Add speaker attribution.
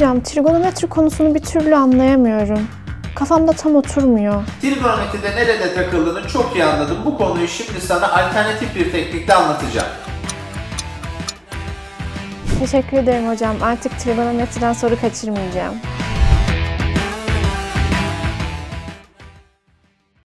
Speaker 1: hocam, trigonometri konusunu bir türlü anlayamıyorum. Kafamda tam oturmuyor.
Speaker 2: Trigonometride nerede takıldığını çok iyi anladım. Bu konuyu şimdi sana alternatif bir teknikle anlatacağım.
Speaker 1: Teşekkür ederim hocam. Artık trigonometriden soru kaçırmayacağım.